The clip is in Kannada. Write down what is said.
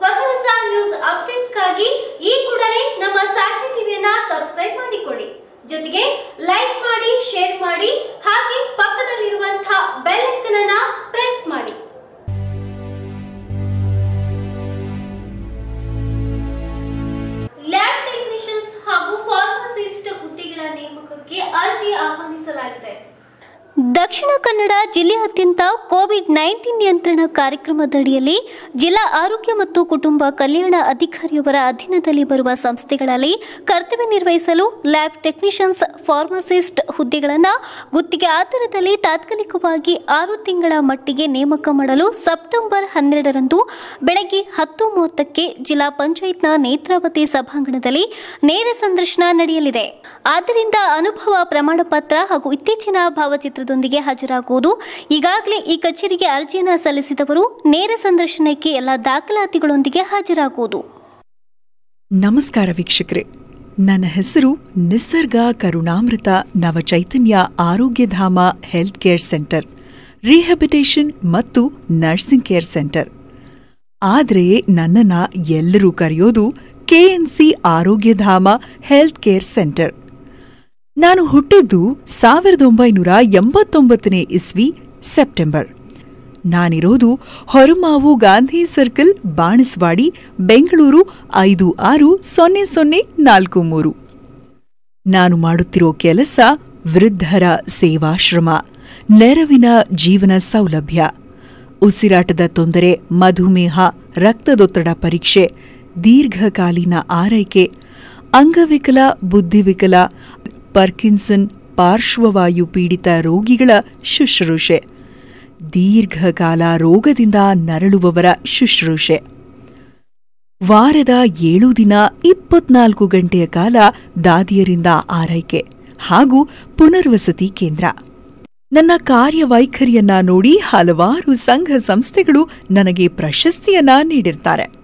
ಹೊಸ ನ್ಯೂಸ್ ಅಪ್ಡೇಟ್ಸ್ಗಾಗಿ ಈ ಕೂಡಲೇ ನಮ್ಮ ಸಾಕ್ಷಿ ಟಿವಿಯನ್ನ ಸಬ್ಸ್ಕ್ರೈಬ್ ಮಾಡಿಕೊಳ್ಳಿ. ಜೊತೆಗೆ ಲೈಕ್ ಮಾಡಿ, ಶೇರ್ ಮಾಡಿ, ಹಾಗೆ ಪಕ್ಕದಲ್ಲಿರುವಂತಹ ಬೆಲ್ ಐಕಾನ್ ಅನ್ನು ಪ್ರೆಸ್ ಮಾಡಿ. ಲ್ಯಾಬ್ ಟೆಕ್ನಿಷಿಯನ್ಸ್ ಹಾಗೂ ಫಾರ್ಮಸಿಸ್ಟ್ ಹುದ್ದೆಗಳ ನೇಮಕಕ್ಕೆ ಅರ್ಜಿ ಆಹ್ವಾನಿಸಲಾಗಿದೆ. ದಕ್ಷಿಣ ಕನ್ನಡ ಜಿಲ್ಲೆಯಾದ್ಯಂತ ಕೋವಿಡ್-19 ನಿಯಂತ್ರಣ ಕಾರ್ಯಕ್ರಮದಡಿಯಲ್ಲಿ ಜಿಲ್ಲಾ ಆರೋಗ್ಯ ಮತ್ತು ಕುಟುಂಬ ಕಲ್ಯಾಣ ಅಧಿಕಾರಿಯವರ ಅಧೀನದಲ್ಲಿ ಬರುವ ಸಂಸ್ಥೆಗಳಲ್ಲಿ ಕರ್ತವ್ಯ ನಿರ್ವಹಿಸಲು ಲ್ಯಾಬ್ ಟೆಕ್ನಿಷಿಯನ್ಸ್, ಫಾರ್ಮಸಿಸ್ಟ್ ಹುದ್ದೆಗಳನ್ನು ಗುತ್ತಿಗೆ ಆಧಾರದಲ್ಲಿ ತಾತ್ಕಾಲಿಕವಾಗಿ 6 ತಿಂಗಳ ಮಟ್ಟಿಗೆ ನೇಮಕ ಮಾಡಲು ಸೆಪ್ಟೆಂಬರ್ 12ರಂದು ಬೆಳಗ್ಗೆ 10:30ಕ್ಕೆ ಜಿಲ್ಲಾ ಪಂಚಾಯತ್ನ ನೇತ್ರಾವತಿ ಸಭಾಂಗಣದಲ್ಲಿ ನೇರ ಸಂದರ್ಶನ ನಡೆಯಲಿದೆ. ಆದ್ದರಿಂದ ಅನುಭವ ಪ್ರಮಾಣ ಪತ್ರ ಹಾಗೂ ಇತ್ತೀಚಿನ ಭಾವಚಿತ್ರದೊಂದಿಗೆ ಹಾಜರಾಗುವುದು. ಈಗಾಗಲೇ ಈ ಕಚೇರಿಗೆ ಅರ್ಜಿಯನ್ನು ಸಲ್ಲಿಸಿದವರು ನೇರ ಸಂದರ್ಶನಕ್ಕೆ ಎಲ್ಲ ದಾಖಲಾತಿಗಳೊಂದಿಗೆ ಹಾಜರಾಗುವುದು. ನಮಸ್ಕಾರ ವೀಕ್ಷಕರೇ, ನನ್ನ ಹೆಸರು ನಿಸರ್ಗ Karunamrita Navachaitanya Arogyadhama health care centre, rehabilitation ಮತ್ತು ನರ್ಸಿಂಗ್ ಕೇರ್ ಸೆಂಟರ್. ಆದರೆ ನನ್ನನ್ನ ಎಲ್ಲರೂ ಕರೆಯೋದು KNC Arogyadhama health care centre. ನಾನು ಹುಟ್ಟಿದ್ದು 1989ನೇ ಇಸ್ವಿ ಸೆಪ್ಟೆಂಬರ್. ನಾನಿರೋದು ಹೊರಮಾವು ಗಾಂಧಿ ಸರ್ಕಲ್, ಬಾಣಸ್ವಾಡಿ, ಬೆಂಗಳೂರು 560043. ನಾನು ಮಾಡುತ್ತಿರೋ ಕೆಲಸ ವೃದ್ಧರ ಸೇವಾಶ್ರಮ, ನೆರವಿನ ಜೀವನ ಸೌಲಭ್ಯ, ಉಸಿರಾಟದ ತೊಂದರೆ, ಮಧುಮೇಹ, ರಕ್ತದೊತ್ತಡ ಪರೀಕ್ಷೆ, ದೀರ್ಘಕಾಲೀನ ಆರೈಕೆ, ಅಂಗವಿಕಲ, ಬುದ್ಧಿವಿಕಲ, ಪಾರ್ಕಿನ್ಸನ್, ಪಾರ್ಶ್ವವಾಯು ಪೀಡಿತ ರೋಗಿಗಳ ಶುಶ್ರೂಷೆ, ದೀರ್ಘಕಾಲ ರೋಗದಿಂದ ನರಳುವವರ ಶುಶ್ರೂಷೆ, ವಾರದ 7 ದಿನ 24 ಗಂಟೆಯ ಕಾಲ ದಾದಿಯರಿಂದ ಆರೈಕೆ ಹಾಗೂ ಪುನರ್ವಸತಿ ಕೇಂದ್ರ. ನನ್ನ ಕಾರ್ಯವೈಖರಿಯನ್ನ ನೋಡಿ ಹಲವಾರು ಸಂಘ ಸಂಸ್ಥೆಗಳು ನನಗೆ ಪ್ರಶಸ್ತಿಯನ್ನ ನೀಡಿರ್ತಾರೆ.